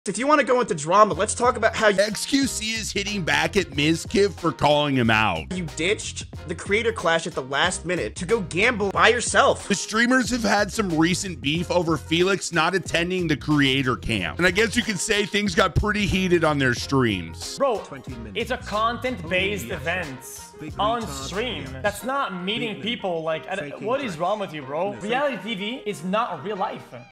If you want to go into drama, let's talk about how xQc is hitting back at Mizkif for calling him out. you ditched the creator clash at the last minute to go gamble by yourself. The streamers have had some recent beef over Felix not attending the creator camp. And I guess you could say things got pretty heated on their streams. Bro, it's a content-based event on stream. That's not meeting people. Like, what is wrong with you, bro? Reality TV is not real life.